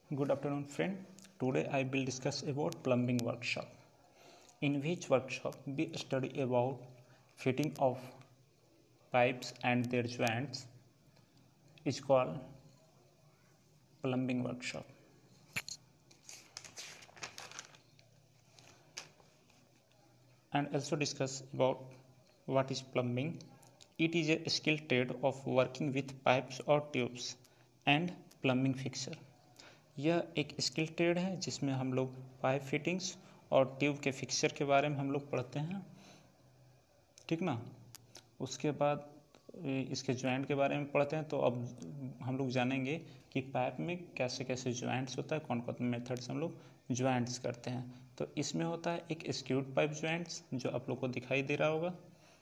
Good afternoon, friend. Today I will discuss about plumbing workshop. In which workshop we study about fitting of pipes and their joints is called plumbing workshop. And also discuss about what is plumbing. It is a skilled trade of working with pipes or tubes and plumbing fixture. यह एक skill trade है जिसमें हम लोग pipe fittings और tube के fixture के बारे में हम लोग पढ़ते हैं, ठीक ना। उसके बाद इसके जॉइंट के बारे में पढ़ते हैं। तो अब हम लोग जानेंगे कि पाइप में कैसे कैसे जॉइंट्स होता है, कौन कौन मेथड से हम लोग जॉइंट्स करते हैं। तो इसमें होता है एक स्क्रूड पाइप जॉइंट्स जो आप लोग को दिखाई दे रहा होगा,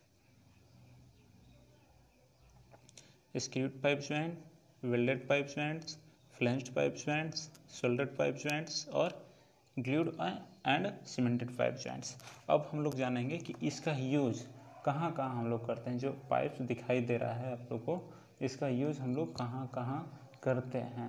screwed pipe joint, welded pipe joints, flanged pipe joints, soldered pipe joints और glued and cemented pipe joints. अब हम लोग जानेंगे कि इसका यूज कहाँ कहाँ हम लोग करते हैं। जो पाइप्स दिखाई दे रहा है आप लोग को, इसका यूज हम लोग कहाँ कहाँ करते हैं।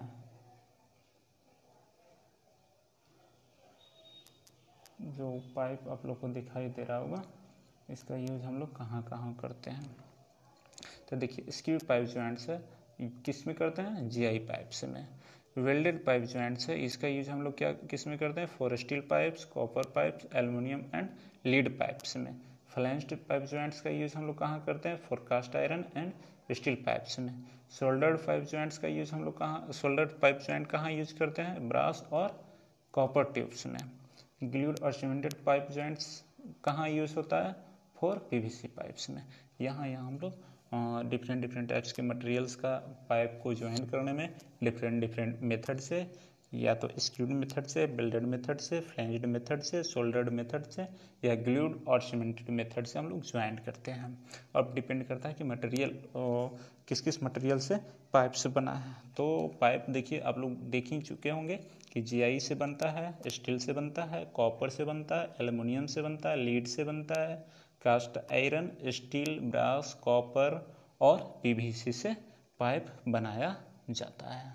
जो पाइप आप लोग को दिखाई दे रहा होगा, इसका यूज हम लोग कहाँ कहाँ करते हैं। तो देखिए, स्क्रू पाइप जॉइंट्स है, किस में करते हैं, जीआई पाइप्स में। वेल्डेड पाइप जॉइंट्स है, इसका यूज हम लोग क्या किस में करते हैं, for steel pipes, copper pipes, aluminium and lead pipes में। फ्लैंज्ड पाइप जॉइंट्स का यूज हम लोग कहाँ करते हैं, for cast iron and steel pipes में। सोल्डर्ड पाइप जॉइंट्स का यूज हम लोग कहाँ, सोल्डर्ड पाइप जॉइंट कहाँ यूज करते हैं, ब्रास और कॉपर ट्यूब्स में। ग्लूड और सीमेंटेड पाइप जॉइंट्स कहाँ यूज होता है, फॉर पीवीसी पाइप्स में। यहाँ हम लोग डिफरेंट टाइप्स के मटेरियल्स का पाइप को ज्वाइन करने में डिफरेंट मेथड से, या तो स्क्रूड मेथड से, बेल्डेड मेथड से, फ्लैंज्ड मेथड से, सोल्डर्ड मेथड से या ग्लूड और सीमेंटेड मेथड से हम लोग ज्वाइन करते हैं। अब डिपेंड करता है कि मटेरियल किस किस मटेरियल से पाइप से बना है। तो पाइप देखिए, आप लोग देख ही चुके होंगे कि जीआई से बनता है, स्टील से बनता है, कॉपर से बनता है, एल्युमिनियम से बनता है, लीड से बनता है, cast iron, steel, brass, copper और पीवीसी से पाइप बनाया जाता है।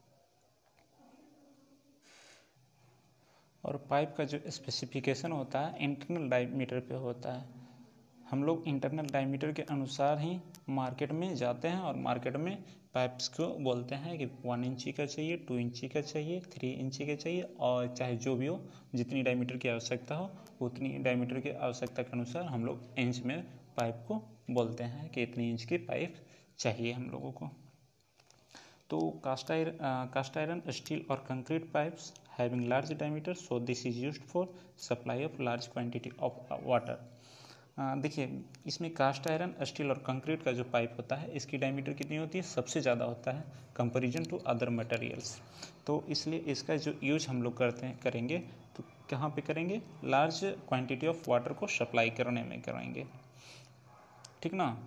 और पाइप का जो स्पेसिफिकेशन होता है इंटरनल डायमीटर पे होता है। हम लोग इंटरनल डायमीटर के अनुसार ही मार्केट में जाते हैं और मार्केट में पाइप्स को बोलते हैं कि 1 इंची का चाहिए, 2 इंची का चाहिए, 3 इंची का चाहिए, और चाहे जो भी हो, जितनी डायमीटर की आवश्यकता हो उतनी डायमीटर की आवश्यकता के अनुसार हम लोग इंच में पाइप को बोलते हैं कि इतनी इंच की पाइप चाहिए हम लोगों को। तो कास्ट आयरन, स्टील और concrete pipes having large diameter, so this is used for supply of large quantity of water. देखिए, इसमें कास्ट आयरन, स्टील और कंक्रीट का जो पाइप होता है, इसकी डायमीटर कितनी होती है, सबसे ज़्यादा होता है कंपैरिजन टू अदर मटेरियल्स। तो इसलिए इसका जो यूज हम लोग करेंगे तो कहाँ पे करेंगे, लार्ज क्वांटिटी ऑफ वाटर को सप्लाई करने में करेंगे, ठीक ना।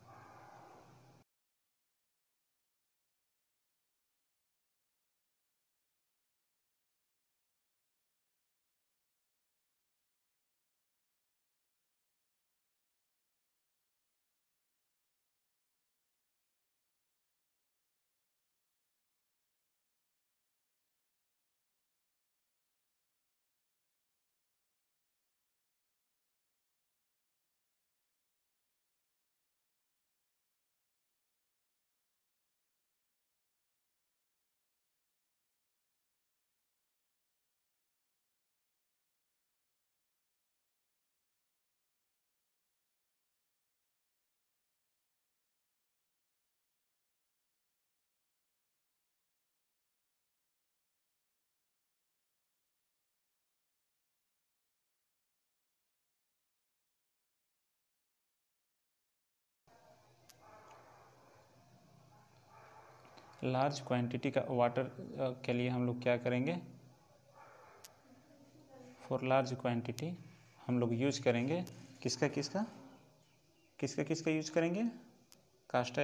लार्ज क्वांटिटी का वाटर के लिए हम लोग क्या करेंगे, फॉर लार्ज क्वांटिटी हम लोग यूज करेंगे किसका यूज करेंगे, कास्ट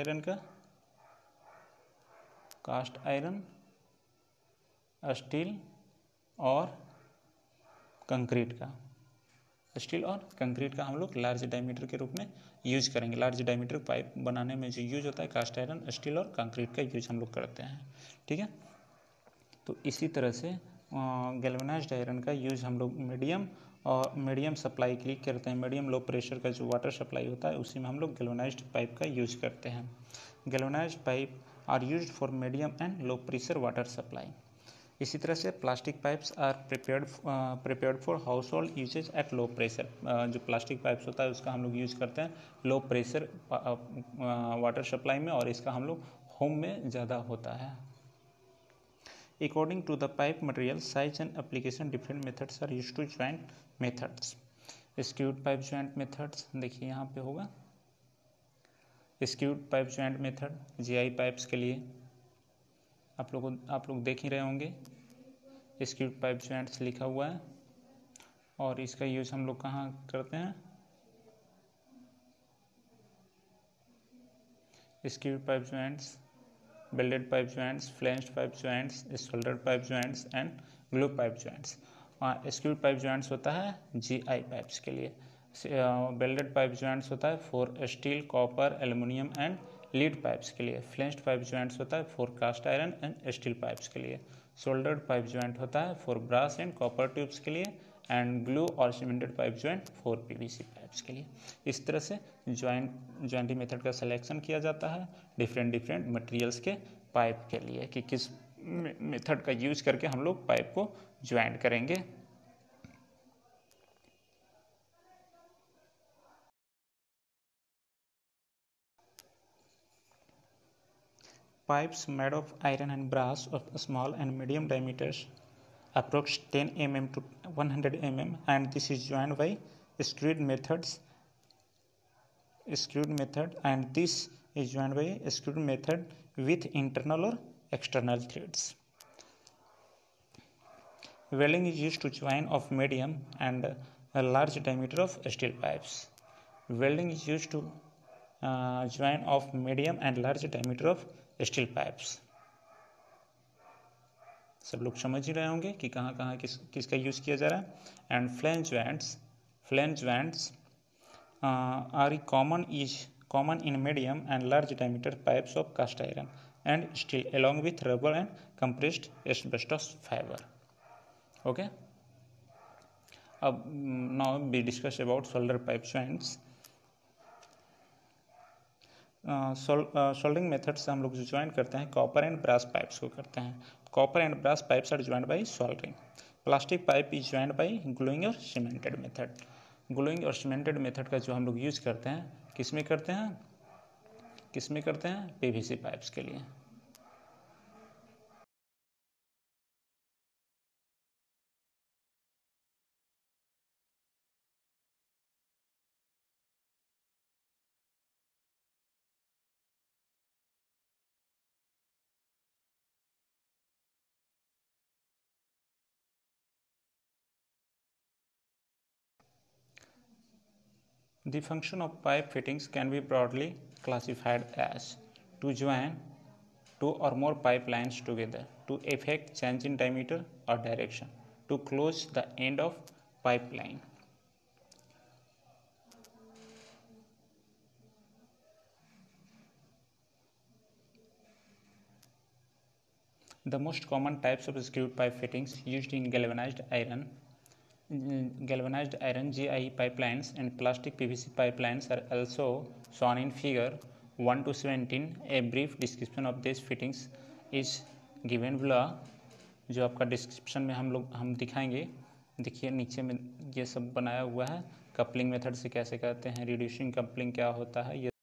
आयरन, स्टील और कंक्रीट का। स्टील और कंक्रीट का हम लोग लार्ज डायमीटर के रूप में यूज करेंगे। लार्ज डायमीटर पाइप बनाने में जो यूज होता है, कास्ट आयरन, स्टील और कंक्रीट का यूज हम लोग करते हैं, ठीक है। तो इसी तरह से गैल्वेनाइज्ड आयरन का यूज हम लोग मीडियम सप्लाई के लिए करते हैं। मीडियम लो प्रेशर का जो वाटर सप्लाई होता है उसी में हम लोग गैल्वेनाइज्ड पाइप का यूज करते हैं। Galvanised pipe are used for medium and low pressure water supply. इसी तरह से plastic pipes are prepared for household usages at low pressure. जो प्लास्टिक पाइप्स होता है उसका हम लोग यूज करते हैं लो प्रेशर वाटर सप्लाई में, और इसका हम लोग होम में ज़्यादा होता है। According to the pipe material size and application, different methods are used to joint methods. Skewed pipe joint methods देखिए यहाँ पे होगा skewed pipe joint method GI pipes के लिए आप लोग देख ही रहे होंगे। skewed pipe joints लिखा हुआ है और इसका यूज हम लोग कहाँ करते हैं? skewed pipe joints, welded pipe joints, flanged pipe joints, solder pipe joints and glue pipe joints. Screwed pipe joints होता है जीआई पाइप्स के लिए। बेल्डेड पाइप जॉइंट्स होता है for steel, copper, aluminium and lead pipes के लिए। फ्लेंज्ड पाइप जॉइंट्स होता है for cast iron and steel pipes के लिए। शोल्डर्ड पाइप जॉइंट होता है for brass and copper tubes के लिए, एंड ग्लू और cemented pipe joint for PVC pipes के लिए। इस तरह से जॉइंटिंग मेथड का सिलेक्शन किया जाता है डिफरेंट मटेरियल्स के पाइप के लिए कि किस मेथड का यूज करके हम लोग पाइप को ज्वाइंट करेंगे। Pipes made of iron and brass of small and medium diameters, approx 10 mm to 100 mm, and this is joined by screwed method, and this is joined by screwed method with internal or external threads. Welding is used to join of medium and a large diameter of steel pipes. Welding is used to join of medium and large diameter of steel pipes. सब लोग समझ ही रहे होंगे कि कहाँ कहाँ किसका use किया जा रहा है। And flange joints are common in medium and large diameter pipes of cast iron and steel along with rubber and compressed asbestos fiber. Okay. Now we discuss about solder pipe joints. Soldering method से हम लोग जो join करते हैं copper and brass pipes को करते हैं। Copper and brass pipes are joined by soldering. Plastic pipe is joined by gluing और सीमेंटेड मेथड। ग्लूइंग और सीमेंटेड मेथड का जो हम लोग यूज करते हैं किसमें करते हैं पीवीसी पाइप्स के लिए। The function of pipe fittings can be broadly classified as to join two or more pipelines together, to effect change in diameter or direction, to close the end of pipeline. The most common types of screwed pipe fittings used in galvanized iron GIE pipelines and plastic PVC pipelines are also shown in figure 1 to 17. A brief description of these fittings is given below. जो आपका description में हम दिखाएंगे। देखिए नीचे में ये सब बनाया हुआ है। कपलिंग मेथड से कैसे करते हैं, रिड्यूसिंग कपलिंग क्या होता है, ये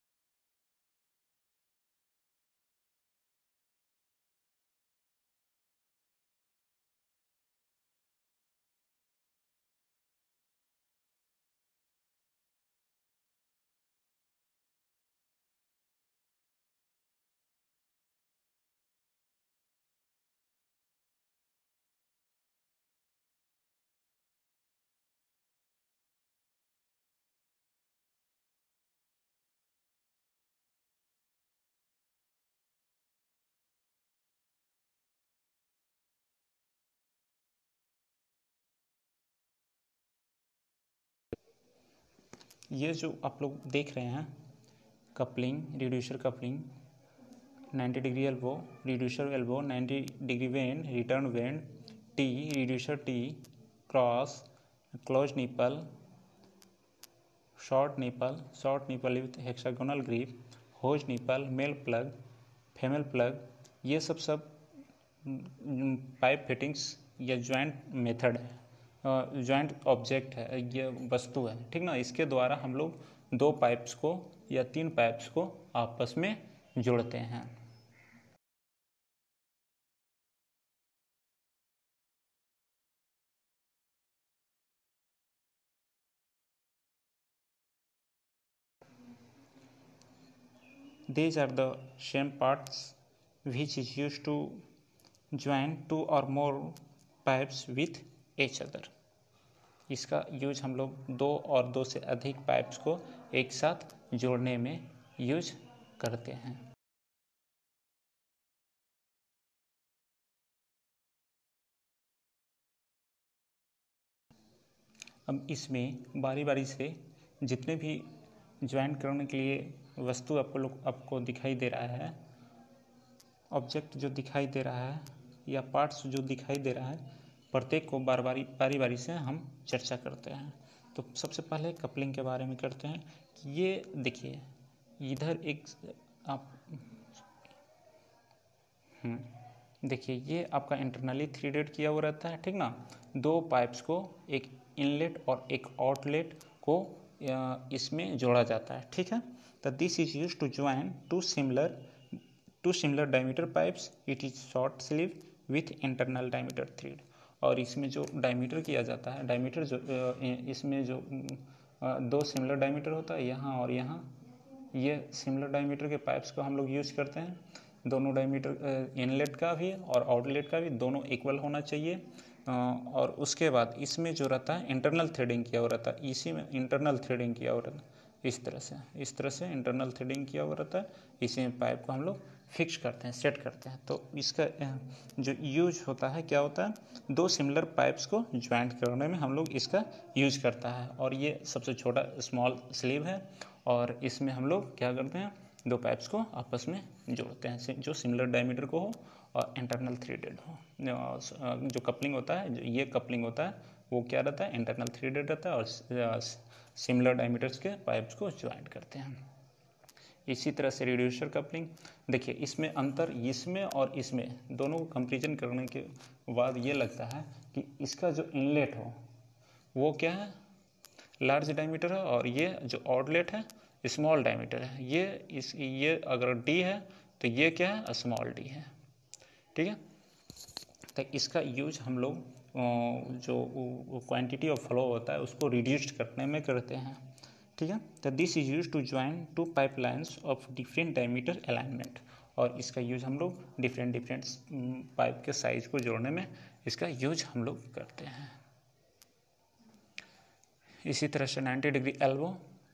जो आप लोग देख रहे हैं coupling, reducer coupling, 90 degree elbow, reducer elbow, 90 degree bend, return bend, tee, reducer tee, cross, close nipple, short nipple with hexagonal grip, hose nipple, male plug, female plug, ये सब पाइप फिटिंग्स या ज्वाइंट मेथड है, joint object है, ये वस्तु है, ठीक ना। इसके द्वारा हम लोग 2 पाइप्स को या 3 पाइप्स को आपस में जोड़ते हैं। These are the same parts which is used to join 2 or more pipes with each other. इसका यूज हम लोग 2 और 2 से अधिक पाइप्स को एक साथ जोड़ने में यूज करते हैं। अब इसमें बारी बारी से जितने भी ज्वाइन करने के लिए वस्तु आपको दिखाई दे रहा है, ऑब्जेक्ट जो दिखाई दे रहा है या पार्ट्स जो दिखाई दे रहा है, प्रत्येक को बारी बारी से हम चर्चा करते हैं। तो सबसे पहले कपलिंग के बारे में करते हैं कि ये देखिए इधर एक आप देखिए ये आपका इंटरनली थ्रेडेड किया हुआ रहता है, ठीक ना। 2 पाइप्स को, एक इनलेट और एक आउटलेट को इसमें जोड़ा जाता है, ठीक है। तो this is use to join two similar diameter pipes, it is short sleeve with internal diameter thread. और इसमें जो डायमीटर किया जाता है, डायमीटर जो इसमें जो 2 सिमिलर डायमीटर होता है यहाँ और यहाँ, ये सिमिलर डायमीटर के पाइप्स को हम लोग यूज करते हैं। दोनों डायमीटर इनलेट का भी और आउटलेट का भी दोनों इक्वल होना चाहिए। और उसके बाद इसमें जो रहता है इंटरनल थ्रेडिंग किया हुआ रहता है, इसी में इंटरनल थ्रेडिंग किया हुआ रहता है, इस तरह से इंटरनल थ्रेडिंग किया हुआ रहता है। इसी में पाइप को हम लोग फिक्स करते हैं, सेट करते हैं। तो इसका जो यूज होता है क्या होता है, 2 सिमिलर पाइप्स को ज्वाइंट करने में हम लोग इसका यूज करता है। और ये सबसे छोटा स्मॉल स्लीव है और इसमें हम लोग क्या करते हैं, 2 पाइप्स को आपस में जोड़ते हैं जो सिमिलर डायमीटर को हो और इंटरनल थ्रेडेड हो। जो कपलिंग होता है, जो ये कपलिंग होता है वो क्या रहता है, इंटरनल थ्रेडेड रहता है और सिमिलर डायमीटर्स के पाइप्स को ज्वाइंट करते हैं। इसी तरह से रिड्यूसर कपलिंग, देखिए इसमें अंतर इसमें और इसमें दोनों को कंपेरिजन करने के बाद ये लगता है कि इसका जो इनलेट हो वो क्या है, लार्ज डायमीटर है, और ये जो आउटलेट है स्मॉल डायमीटर है। ये अगर डी है तो ये क्या है, स्मॉल डी है, ठीक है। तो इसका यूज हम लोग जो क्वांटिटी ऑफ फ्लो होता है उसको रिड्यूस्ड करने में करते हैं, ठीक है। तो this is use to join 2 pipe lines of different diameter alignment. और इसका यूज हम लोग डिफरेंट पाइप के साइज को जोड़ने में इसका यूज हम लोग करते हैं। इसी तरह से 90 डिग्री एल्बो,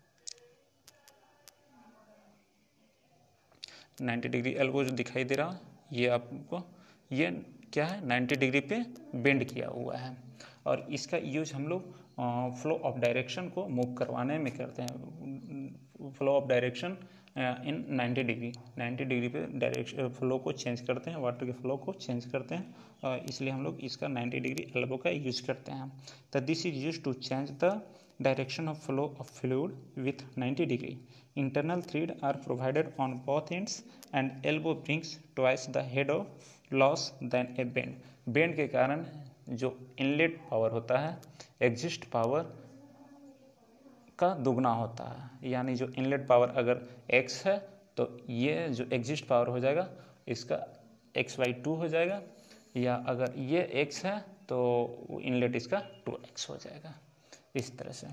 90 डिग्री एल्बो जो दिखाई दे रहा ये आपको, ये क्या है, 90 डिग्री पे बेंड किया हुआ है। और इसका यूज हम लोग फ्लो ऑफ डायरेक्शन को मूव करवाने में करते हैं। Flow of direction in 90 degree पे डायरेक्शन फ्लो को चेंज करते हैं, वाटर के फ्लो को चेंज करते हैं, इसलिए हम लोग इसका 90 डिग्री एल्बो का यूज करते हैं। तो this is use to change the direction of flow of fluid with 90 degree. Internal thread are provided on both ends and elbow brings twice the head of loss than a bend. Bend के कारण जो inlet power होता है exist power का दुगना होता है। यानी जो इनलेट पावर अगर x है तो ये जो एग्जिस्ट पावर हो जाएगा इसका x/2 हो जाएगा, या अगर ये x है तो इनलेट इसका 2x हो जाएगा। इसी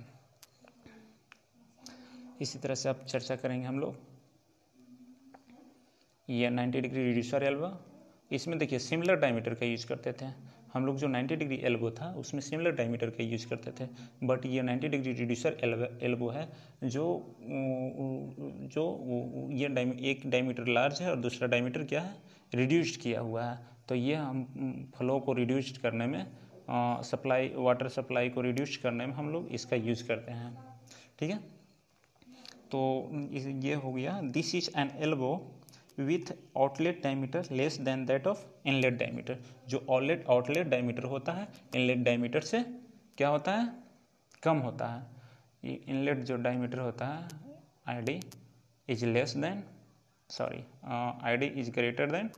तरह से अब चर्चा करेंगे हम लोग ये 90 डिग्री रिड्यूसर एल्बो। इसमें देखिए सिमिलर डायमीटर का यूज करते थे हम लोग। जो 90 डिग्री एल्बो था उसमें सिमिलर डायमीटर का यूज करते थे, बट ये 90 डिग्री रिड्यूसर एल्बो है जो ये एक डायमीटर लार्ज है और दूसरा डायमीटर क्या है, रिड्यूस्ड किया हुआ है। तो ये हम फ्लो को रिड्यूस्ड करने में वाटर सप्लाई को रिड्यूस करने में हम लोग इसका यूज करते हैं, ठीक है। तो ये हो गया, this is an elbow with outlet diameter less than that of inlet diameter. जो आउटलेट डायमीटर होता है इनलेट डायमीटर से क्या होता है, कम होता है। ये इनलेट जो डायमीटर होता है ID is less than ID is greater than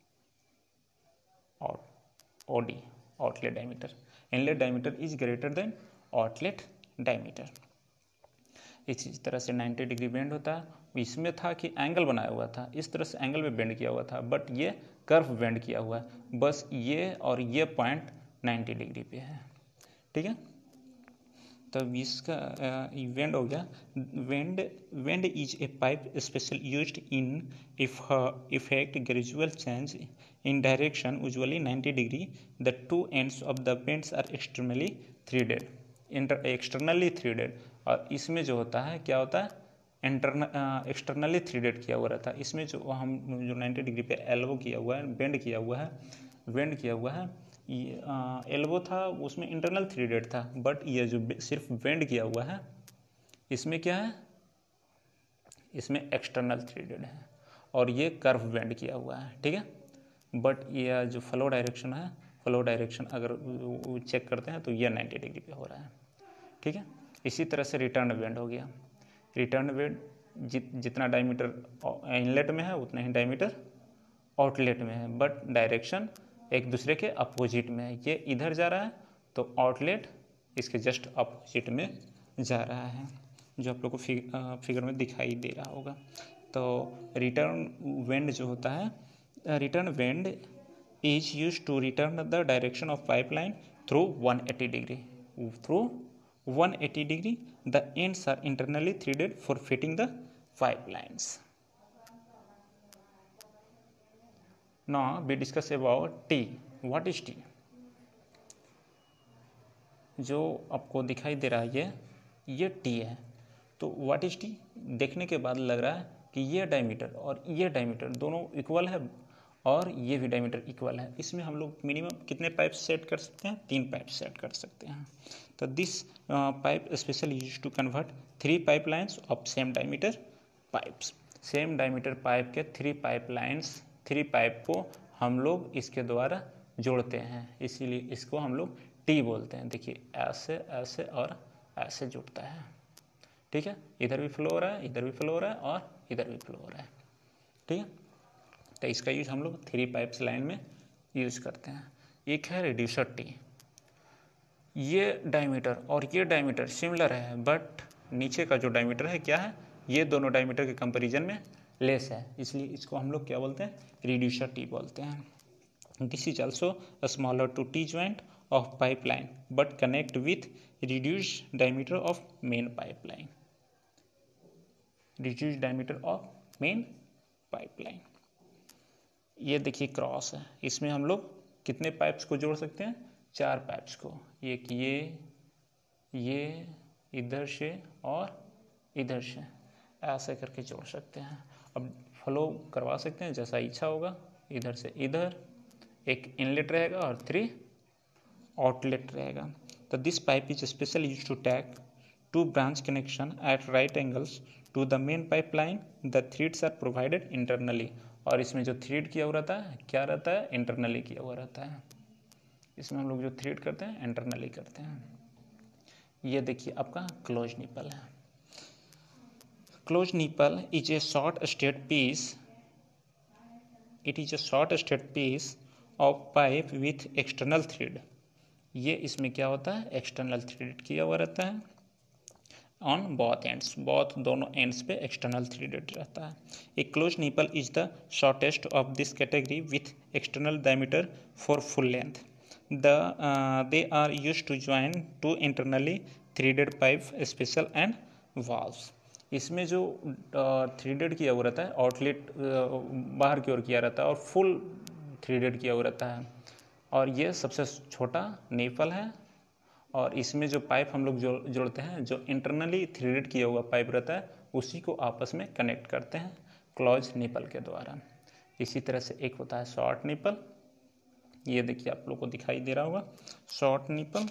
OD outlet diameter. Inlet diameter is greater than outlet diameter. इसी तरह से 90 डिग्री बेंड होता है। इसमें था कि एंगल बनाया हुआ था, इस तरह से एंगल में बेंड किया हुआ था, बट ये कर्व बेंड किया हुआ है। बस ये और ये पॉइंट 90 डिग्री पे है, ठीक है। तब इसका वेंड हो गया। Bend is a pipe special used in effect gradual change in direction usually 90 degree. The two ends of the bends are externally threaded. और इसमें जो होता है क्या होता है, एक्सटर्नली थ्रेडेड किया हुआ रहता है। इसमें जो 90 डिग्री पे एल्बो किया हुआ है, बेंड किया हुआ है, एल्बो था उसमें इंटरनल थ्रेडेड था, बट ये जो सिर्फ बेंड किया हुआ है इसमें क्या है, इसमें एक्सटर्नल थ्रेडेड है और ये कर्व बेंड किया हुआ है, ठीक है। बट ये जो फ्लो डायरेक्शन है, फ्लो डायरेक्शन अगर चेक करते हैं तो ये 90 डिग्री पे हो रहा है, ठीक है। इसी तरह से रिटर्न बेंड हो गया। रिटर्न बेंड जितना डायमीटर इनलेट में है उतना ही डायमीटर आउटलेट में है, बट डायरेक्शन एक दूसरे के अपोजिट में है। ये इधर जा रहा है तो आउटलेट इसके जस्ट अपोजिट में जा रहा है, जो आप लोग को फिगर में दिखाई दे रहा होगा। तो रिटर्न वेंड जो होता है, return bend is use to return the direction of pipeline through 180 degree. Through 180 degree, the ends are internally threaded for fitting the pipelines. Now we discuss about T. What is T? जो आपको दिखाई दे रहा है ये T है। तो what is T? देखने के बाद लग रहा है कि ये डायमीटर और ये डायमीटर दोनों इक्वल है और ये भी डायमीटर इक्वल है। इसमें हम लोग मिनिमम कितने पाइप सेट कर सकते हैं, 3 पाइप सेट कर सकते हैं। तो this pipe specially use to convert 3 pipe lines of same diameter pipes. Same diameter pipe के 3 पाइप लाइन्स, 3 पाइप को हम लोग इसके द्वारा जोड़ते हैं, इसीलिए इसको हम लोग टी बोलते हैं। देखिए ऐसे ऐसे और ऐसे जुड़ता है, ठीक है। इधर भी फ्लो हो रहा है, इधर भी फ्लो हो रहा है और इधर भी फ्लो हो रहा है, ठीक है। तो इसका यूज हम लोग 3 पाइप्स लाइन में यूज करते हैं। एक है रिड्यूसर टी। ये डायमीटर और ये डायमीटर सिमिलर है, बट नीचे का जो डायमीटर है क्या है, ये दोनों डायमीटर के कंपैरिजन में लेस है, इसलिए इसको हम लोग क्या बोलते हैं, रिड्यूसर टी बोलते हैं। This is also a smaller to tee joint of pipeline but connect with reduce diameter of main pipeline. Reduce diameter of main pipeline. ये देखिए क्रॉस है, इसमें हम लोग कितने पाइप्स को जोड़ सकते हैं, 4 पाइप्स को। एक ये इधर से और इधर से ऐसे करके जोड़ सकते हैं। अब फ्लो करवा सकते हैं जैसा इच्छा होगा। इधर से इधर एक इनलेट रहेगा और 3 आउटलेट रहेगा। तो this pipe is special use to take 2 branch connection at right angles to the main pipeline. The threads are provided internally. और इसमें जो थ्रेड किया हुआ रहता है क्या रहता है, इंटरनली किया हुआ रहता है। इसमें हम लोग जो थ्रेड करते हैं इंटरनली करते हैं। ये देखिए आपका क्लोज निपल है। Close nipple is a short straight piece. It is a short straight piece of pipe with external thread. ये इसमें क्या होता है, एक्सटर्नल थ्रेड किया हुआ रहता है ऑन बोथ एंड्स। बोथ दोनों एंड्स पे एक्सटर्नल थ्रेडेड रहता है। A close nipple is the shortest of this category with external diameter for full length. They are used to join 2 internally threaded pipe special and valves. इसमें जो threaded किया हुआ रहता है, आउटलेट बाहर की ओर किया रहता है और फुल थ्रेडेड किया हुआ रहता है। और ये सबसे छोटा निपल है। और इसमें जो पाइप हम लोग जोड़ते हैं, जो इंटरनली थ्रेडेड किया हुआ पाइप रहता है, उसी को आपस में कनेक्ट करते हैं क्लोज निपल के द्वारा। इसी तरह से एक होता है शॉर्ट निपल। ये देखिए आप लोग को दिखाई दे रहा होगा शॉर्ट निपल।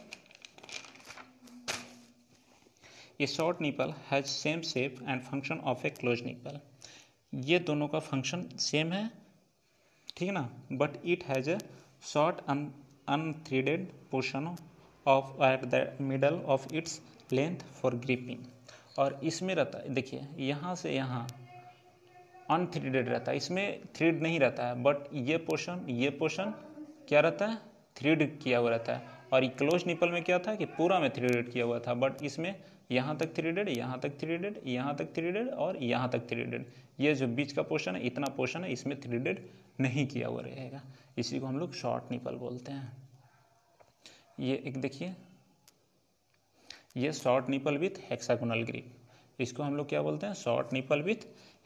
ये short nipple has same shape and function of a close nipple. ये दोनों का फंक्शन सेम है, ठीक है ना, but it has a short unthreaded portion of at the middle of its length for gripping. और इसमें रहता है, देखिए यहाँ से यहाँ अनथ्रेडेड रहता है, इसमें थ्रेड नहीं रहता है, बट ये पोर्शन क्या रहता है, थ्रेड किया हुआ रहता है। और ये क्लोज निपल में क्या था कि पूरा में थ्रेडेड किया हुआ था, बट इसमें यहाँ तक थ्रेडेड, यहाँ तक थ्रेडेड, यहाँ तक थ्रेडेड और यहाँ तक थ्रेडेड। ये जो बीच का पोर्शन है, इतना पोर्शन है, इसमें थ्रेडेड नहीं किया हुआ रहेगा, इसी को हम लोग शॉर्ट निपल बोलते हैं। ये एक देखिए, ये short nipple with hexagonal grip, इसको हम लोग क्या बोलते हैं, short nipple with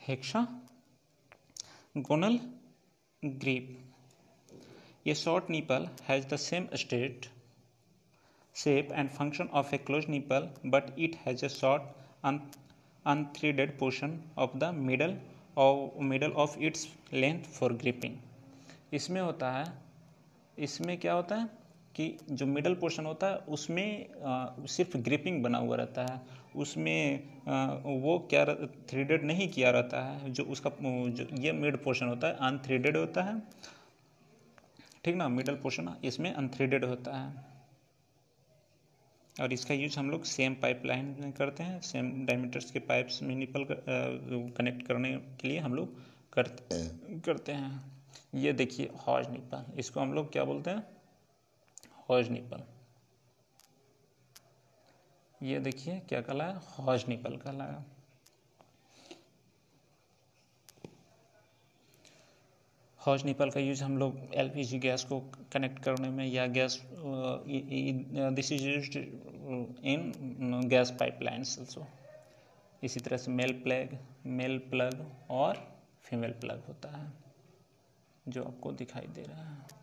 hexagonal grip. ये short nipple has the same state shape and function of a closed nipple, but it has a short unthreaded portion of the middle of its length for gripping। इसमें होता है, इसमें क्या होता है कि जो मिडल पोर्शन होता है उसमें सिर्फ ग्रिपिंग बना हुआ रहता है, उसमें वो क्या थ्रेडेड नहीं किया रहता है, जो उसका जो ये मिड पोर्शन होता है अनथ्रेडेड होता है, ठीक ना, मिडल पोर्शन इसमें अनथ्रेडेड होता है। और इसका यूज हम लोग सेम पाइपलाइन में करते हैं, सेम डायमीटर्स के पाइप्स में निपल कनेक्ट करने के लिए हम लोग करते हैं। ये देखिए हॉज निपल, इसको हम लोग क्या बोलते हैं, हॉज निपल। ये देखिए क्या कहलाया, हॉज निपल कहलाया। हॉज निपल का यूज हम लोग एलपीजी गैस को कनेक्ट करने में, या gas this is used in gas pipelines also. इसी तरह से मेल प्लग और फीमेल प्लग होता है, जो आपको दिखाई दे रहा है।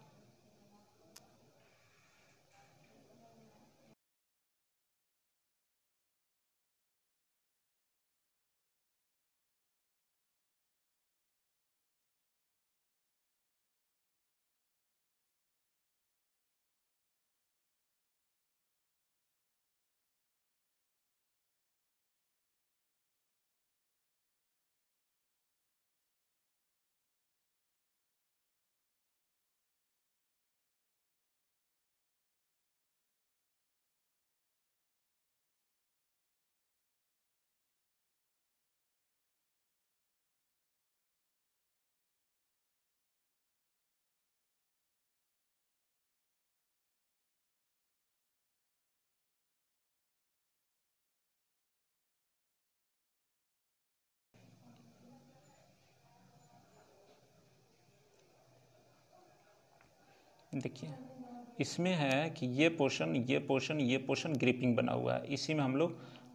देखिए इसमें है कि ये पोर्शन ग्रिपिंग बना हुआ है, इसी में हम लोग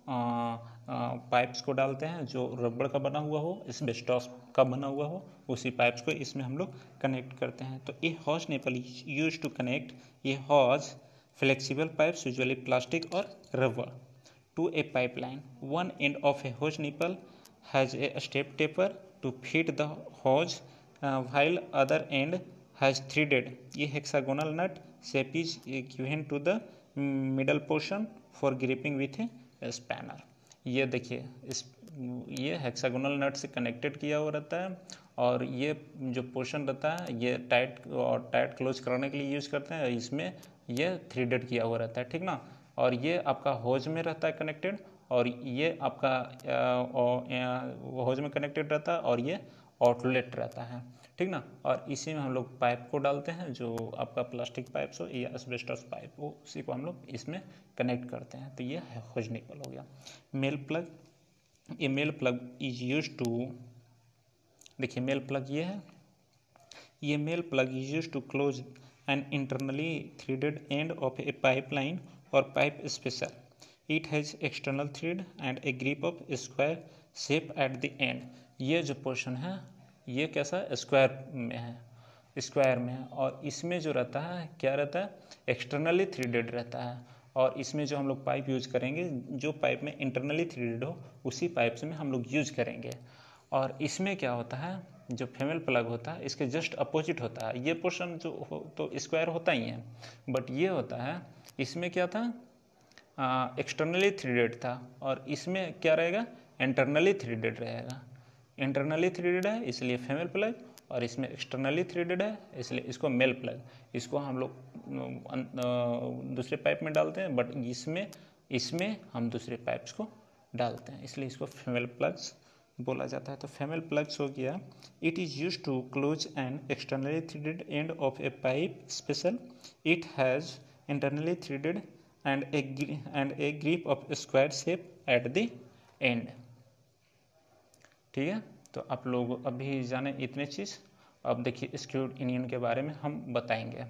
पाइप्स को डालते हैं, जो रबड़ का बना हुआ हो, एस्बेस्टॉस का बना हुआ हो, उसी पाइप्स को इसमें हम लोग कनेक्ट करते हैं। तो ये hose nipple use to connect, ये hose flexible pipes usually plastic और rubber to a pipeline. One end of a hose nipple has a step taper to fit the hose while other end has threaded a hexagonal nut shape is given to the middle portion for gripping with a spanner। ये देखिए ये hexagonal नट से connected किया हुआ रहता है, और ये जो पोर्शन रहता है ये टाइट क्लोज करने के लिए यूज करते हैं, इसमें ये थ्रेडेड किया हुआ रहता है, ठीक ना। और ये आपका होज में रहता है कनेक्टेड, और ये आपका होज में कनेक्टेड रहता है, और ये आउटलेट रहता है, ठीक ना। और इसी में हम लोग पाइप को डालते हैं, जो आपका प्लास्टिक पाइप्स हो या एस्बेस्टस पाइप हो, उसी को हम लोग इसमें कनेक्ट करते हैं। तो ये हॉज निपल हो गया। मेल प्लग, ये male plug is use to, देखिए मेल प्लग ये है, ये male plug is use to close an internally threaded end of a pipeline और pipe special. It has external thread and a grip of square shape at the end. ये जो portion है ये कैसा square में है, और इसमें जो रहता है क्या रहता है, एक्सटर्नली थ्रेडेड रहता है। और इसमें जो हम लोग पाइप यूज करेंगे, जो पाइप में इंटरनली थ्रेडेड हो उसी पाइप से में हम लोग यूज करेंगे। और इसमें क्या होता है, जो फीमेल प्लग होता है इसके जस्ट अपोजिट होता है। ये पोर्शन जो हो तो स्क्वायर होता ही है, बट ये होता है, इसमें क्या था, एक्सटर्नली थ्रेडेड था, और इसमें क्या रहेगा, इंटरनली थ्रेडेड रहेगा। इंटरनली थ्रेडेड है इसलिए फीमेल प्लग, और इसमें एक्सटर्नली थ्रेडेड है इसलिए इसको मेल प्लग। इसको हम लोग दूसरे पाइप में डालते हैं, बट इसमें इसमें हम दूसरे पाइप्स को डालते हैं, इसलिए इसको फीमेल प्लग्स बोला जाता है। तो फीमेल प्लग्स हो गया। It is use to close an externally threaded end of a pipe special it has internally threaded end a grip of square shape at the end. ठीक है, तो आप लोग अभी जाने इतने चीज़। अब देखिए स्क्रूड यूनियन के बारे में हम बताएंगे।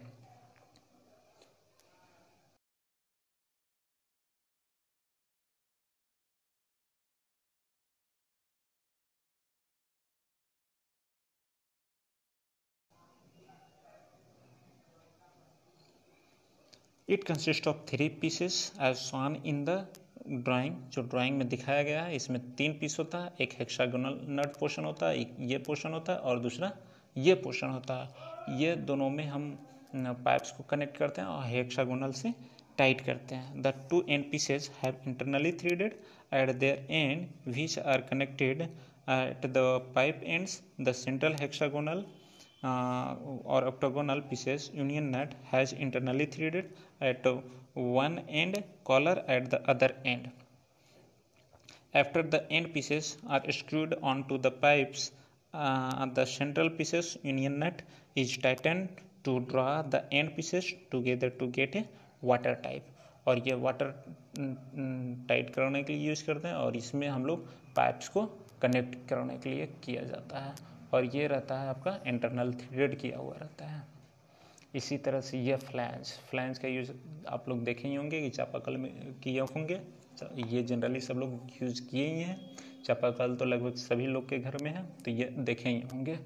It consist of 3 pieces as shown in the drawing. जो ड्राइंग में दिखाया गया है इसमें 3 पीस होता है। एक हेक्सागोनल नट पोर्शन होता है, एक ये पोर्शन होता है और दूसरा ये पोर्शन होता है। ये दोनों में हम पाइप्स को कनेक्ट करते हैं और हेक्सागोनल से टाइट करते हैं। The 2 end pieces have internally threaded at their end which are connected at the pipe ends. The central hexagonal or octagonal pieces union nut has internally threaded at one end, collar at the other end. After the end pieces are screwed onto the pipes, the central pieces union nut is tightened to draw the end pieces together to get a water type. और ये water tight करने के लिए use करते हैं, और इसमें हम लोग पाइप्स को कनेक्ट करने के लिए किया जाता है। और ये रहता है आपका इंटरनल थ्रेड किया हुआ रहता है। इसी तरह से ये फ्लैंज का यूज़ आप लोग देखे ही होंगे कि चापाकल में किए होंगे। ये जनरली सब लोग यूज़ किए ही हैं। चापाकल तो लगभग सभी लोग के घर में है, तो ये देखे ही होंगे।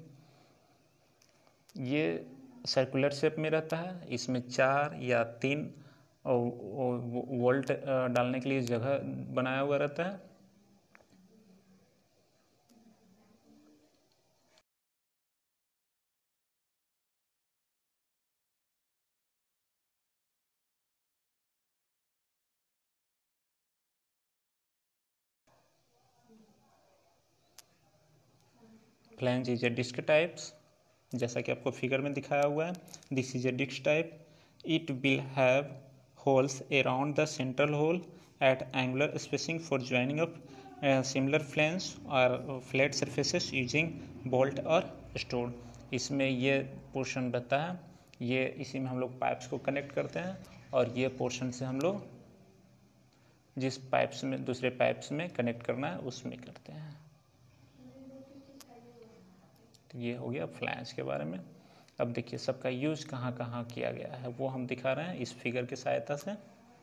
ये सर्कुलर शेप में रहता है। इसमें 4 या 3 वोल्ट डालने के लिए जगह बनाया हुआ रहता है। Flange is a disc types, जैसा कि आपको फिगर में दिखाया हुआ है। This is a disc type. It will have holes around the central hole at angular spacing for joining of similar flange और फ्लैट सरफेसेस यूजिंग बोल्ट और stone. इसमें ये पोर्शन रहता है, ये इसी में हम लोग पाइप्स को कनेक्ट करते हैं, और ये पोर्शन से हम लोग जिस पाइप्स में दूसरे पाइप्स में कनेक्ट करना है उसमें करते हैं। तो ये हो गया फ्लैंज के बारे में। अब देखिए सबका यूज कहाँ कहाँ किया गया है वो हम दिखा रहे हैं इस फिगर की सहायता से।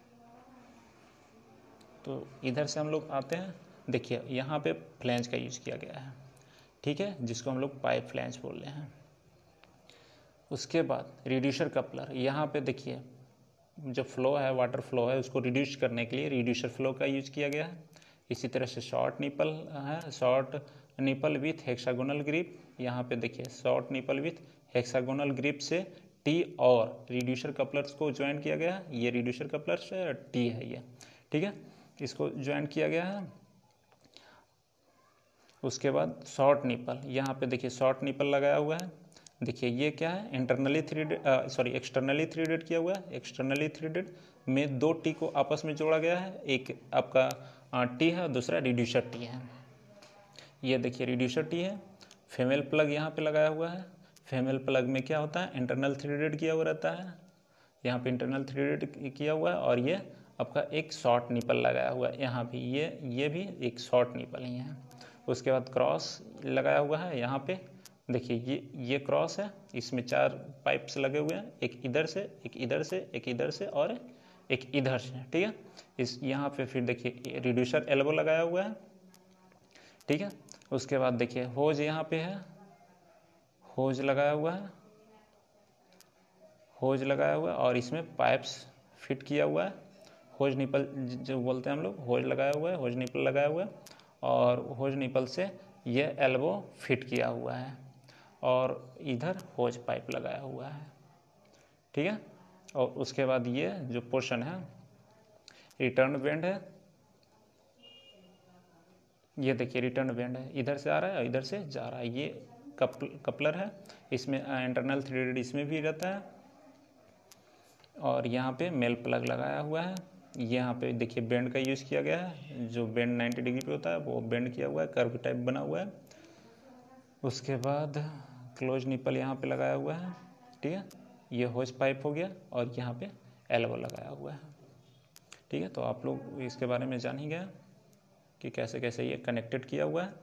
तो इधर से हम लोग आते हैं। देखिए यहाँ पे फ्लैंज का यूज किया गया है, ठीक है, जिसको हम लोग पाइप फ्लैंज बोल रहे हैं। उसके बाद रिड्यूसर कपलर, यहाँ पे देखिए जो फ्लो है, वाटर फ्लो है, उसको रिड्यूस करने के लिए रिड्यूसर फ्लो का यूज किया गया है। इसी तरह से शॉर्ट निपल है, short nipple with hexagonal grip. यहाँ पे देखिए short nipple with hexagonal grip से टी और रिड्यूसर कपलर्स को ज्वाइन किया गया है। ये रिड्यूसर कपलर्स है, टी है ये, ठीक है, इसको ज्वाइन किया गया है। उसके बाद शॉर्ट निपल, यहाँ पे देखिए शॉर्ट निपल लगाया हुआ है। देखिए ये क्या है, इंटरनली थ्रेडेड एक्सटर्नली थ्रेडेड किया हुआ है। एक्सटर्नली थ्रेडेड में 2 टी को आपस में जोड़ा गया है, एक आपका टी है और दूसरा रिड्यूसर टी है। ये देखिए रिड्यूसर टी है। फीमेल प्लग यहाँ पे लगाया हुआ है। फीमेल प्लग में क्या होता है, इंटरनल थ्रेडेड किया हुआ रहता है, यहाँ पे इंटरनल थ्रेडेड किया हुआ है। और ये आपका एक शॉर्ट निपल लगाया हुआ है, यहाँ भी ये भी एक शॉर्ट निपल ही है। उसके बाद क्रॉस लगाया हुआ है यहाँ पे। देखिए ये क्रॉस है, इसमें 4 पाइप्स लगे हुए हैं, एक इधर से, एक इधर से, एक इधर से और एक इधर से, ठीक है। इस यहाँ पे फिर देखिए रिड्यूसर एल्बो लगाया हुआ है, ठीक है। उसके बाद देखिए होज यहाँ पे है, होज लगाया हुआ है, होज लगाया हुआ है, और इसमें पाइप्स फिट किया हुआ है। होज निपल जो बोलते हैं हम लोग, होज लगाया हुआ है, होज निपल लगाया हुआ है, और होज निपल से ये एल्बो फिट किया हुआ है, और इधर होज पाइप लगाया हुआ है, ठीक है। और उसके बाद ये जो पोर्शन है रिटर्न बेंड है, ये देखिए रिटर्न बेंड है, इधर से आ रहा है और इधर से जा रहा है। ये कपलर है, इसमें इंटरनल थ्रेडेड इसमें भी रहता है। और यहाँ पे मेल प्लग लगाया हुआ है। यहाँ पे देखिए बेंड का यूज़ किया गया है, जो बेंड 90 डिग्री पे होता है वो बेंड किया हुआ है, कर्व टाइप बना हुआ है। उसके बाद क्लोज निपल यहाँ पे लगाया हुआ है, ठीक है। ये होज पाइप हो गया और यहाँ पे एल्बो लगाया हुआ है, ठीक है। तो आप लोग इसके बारे में जान ही गए कि कैसे कैसे ये कनेक्टेड किया हुआ है।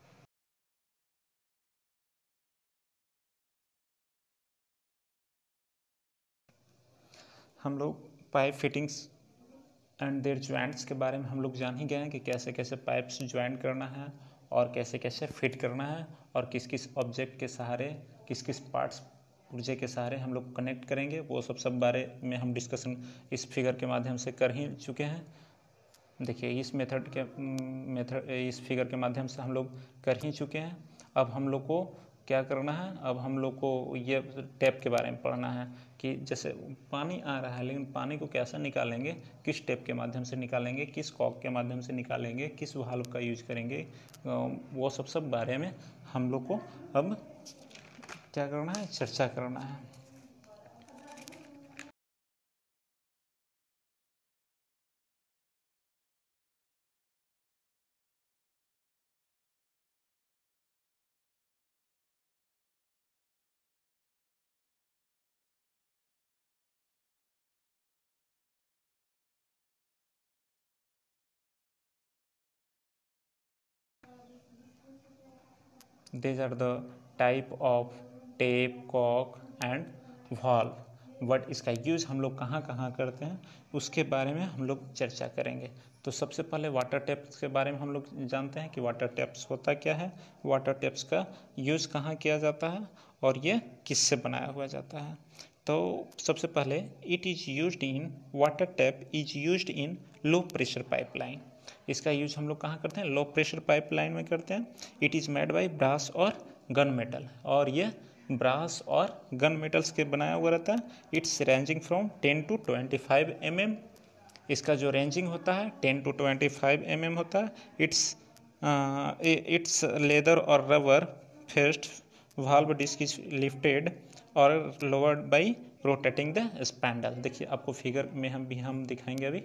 हम लोग pipe fittings and their joints के बारे में हम लोग जान ही गए हैं कि कैसे कैसे पाइप्स ज्वाइंट करना है और कैसे कैसे फिट करना है और किस किस ऑब्जेक्ट के सहारे, किस किस पार्ट्स पुर्जे के सहारे हम लोग कनेक्ट करेंगे, वो सब बारे में हम डिस्कशन इस फिगर के माध्यम से कर ही चुके हैं। देखिए इस इस फिगर के माध्यम से हम लोग कर ही चुके हैं। अब हम लोग को क्या करना है, अब हम लोग को ये टैप के बारे में पढ़ना है कि जैसे पानी आ रहा है लेकिन पानी को कैसे निकालेंगे, किस टैप के माध्यम से निकालेंगे, किस कॉक के माध्यम से निकालेंगे, किस वाल्व का यूज करेंगे, वो सब बारे में हम लोग को अब क्या करना है, चर्चा करना है। These are the type of tap, cock and valve. But इसका यूज़ हम लोग कहाँ कहाँ करते हैं उसके बारे में हम लोग चर्चा करेंगे। तो सबसे पहले वाटर टैप्स के बारे में हम लोग जानते हैं कि वाटर टैप्स होता क्या है, वाटर टैप्स का यूज़ कहाँ किया जाता है और ये किससे बनाया हुआ जाता है। तो सबसे पहले it is used in water tap is used in low pressure pipeline. इसका यूज हम लोग कहाँ करते हैं, लो प्रेशर पाइपलाइन में करते हैं। It is made by brass और गन मेटल, और ये ब्रास और गन मेटल्स के बनाया हुआ रहता है। It's ranging from 10 to 25 mm। इसका जो रेंजिंग होता है 10 to 25 mm होता है। इट्स लेदर और rubber faced valve disc is lifted और lowered by rotating the spindle. देखिए आपको फिगर में हम दिखाएंगे अभी।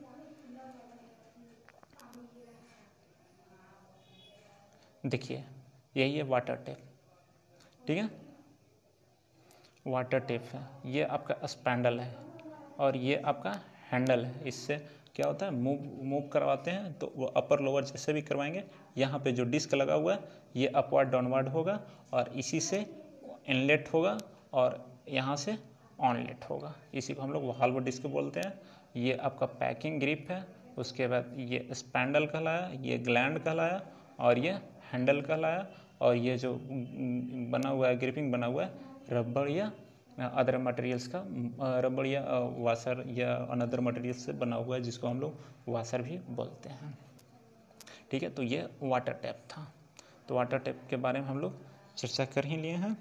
देखिए यही है वाटर टेप, ठीक है। वाटर टेप है, ये आपका स्पैंडल है और ये आपका हैंडल है। इससे क्या होता है, मूव करवाते हैं तो वो अपर लोअर जैसे भी करवाएंगे। यहाँ पे जो डिस्क लगा हुआ है ये अपवर्ड डाउनवर्ड होगा और इसी से इनलेट होगा और यहाँ से ऑनलेट होगा। इसी को हम लोग वाल्व डिस्क बोलते हैं। ये आपका पैकिंग ग्रिप है। उसके बाद ये स्पैंडल कहलाया, ये ग्लैंड कहलाया और ये हैंडल कहलाया। और ये जो बना हुआ है, ग्रिपिंग बना हुआ है रबड़ या अदर मटेरियल्स का, रबड़ या वाशर या अनदर मटेरियल्स से बना हुआ है, जिसको हम लोग वाशर भी बोलते हैं, ठीक है। तो ये वाटर टैप था। तो वाटर टैप के बारे में हम लोग चर्चा कर ही लिए हैं।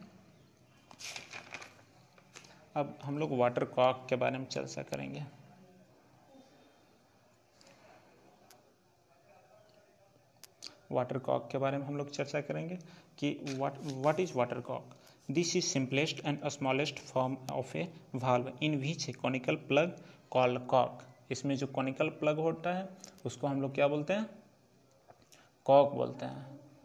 अब हम लोग वाटर कॉक के बारे में चर्चा करेंगे। वाटर कॉक के बारे में हम लोग चर्चा करेंगे कि what is water cock. This is simplest and smallest form of a valve in which a conical plug called cock. इसमें जो कॉनिकल प्लग होता है उसको हम लोग क्या बोलते हैं, कॉक बोलते हैं,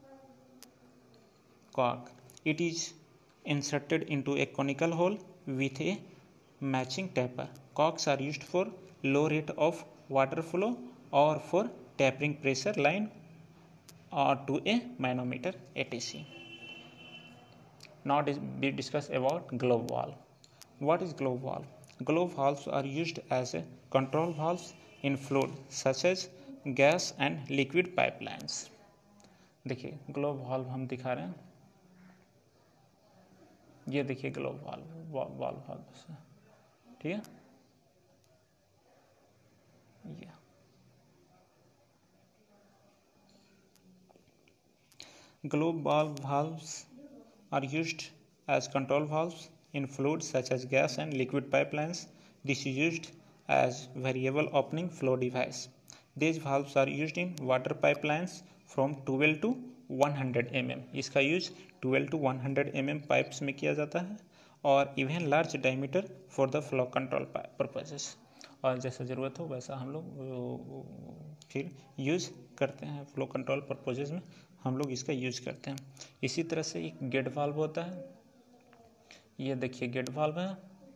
cock. It is inserted into a conical hole with a matching taper. Cocks are used for low rate of water flow और for tapering pressure line or to a manometer etc. Now we discuss about globe valve. What is globe valve? Globe valves are used as a control valves in fluid such as gas and liquid pipelines. देखिए globe valve हम दिखा रहे हैं, ये देखिए globe valve, ठीक है। ये globe valves are used as control valves in fluids such as gas and liquid pipelines. This is used as variable opening flow device. These valves are used in water pipelines from 12 to 100 mm। इसका यूज 12 to 100 mm pipes में किया जाता है, और even large diameter for the flow control purposes. और जैसा ज़रूरत हो वैसा हम लोग फिर यूज़ करते हैं, फ्लो कंट्रोल पर्पजेस में हम लोग इसका यूज करते हैं। इसी तरह से एक गेट वाल्व होता है, ये देखिए गेट वाल्व है।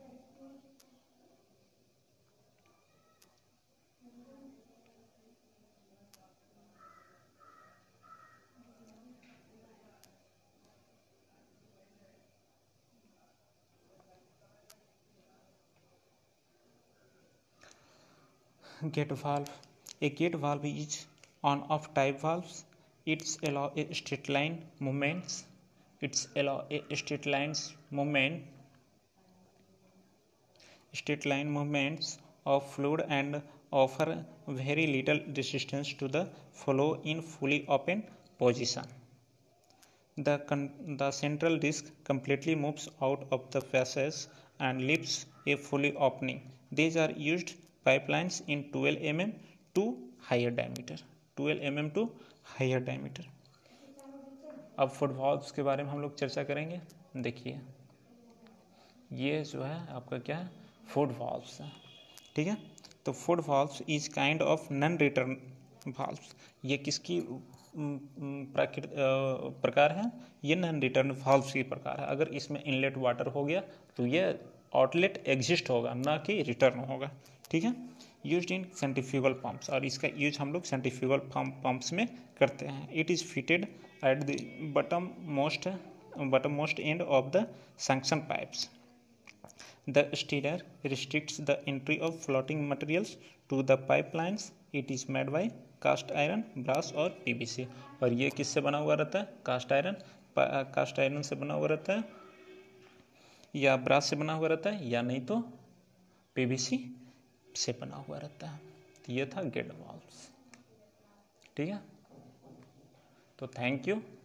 Gate valve. A gate valve is on-off type valves. It's allow a straight line movements. Straight line movements of fluid and offer very little resistance to the flow in fully open position. The central disc completely moves out of the passage and leaves a fully opening. These are used pipelines in 12 mm to higher diameter। 12 mm to higher diameter। अब foot valves के बारे में हम लोग चर्चा करेंगे। देखिए ये जो है आपका क्या है, फुट वाल्व्स है, ठीक है। तो foot valves is kind of non return valves. ये किसकी प्रकार है, ये नॉन रिटर्न वाल्व्स की प्रकार है। अगर इसमें इनलेट वाटर हो गया तो ये आउटलेट एग्जिस्ट होगा, ना कि रिटर्न होगा, ठीक है। यूज्ड इन सेंट्रीफ्यूगल पंप्स, और इसका यूज हम लोग सेंट्रीफ्यूगल पंप्स में करते हैं। It is fitted at the bottom most end of the suction pipes. The stirrer restricts the entry of floating materials to the pipelines. It is made by cast iron, brass और PVC। और ये किससे बना हुआ रहता है, cast iron से बना हुआ रहता है, या ब्रास से बना हुआ रहता है, या नहीं तो PVC से बना हुआ रहता है। तो ये था गेट वाल्व्स, ठीक है। तो थैंक यू।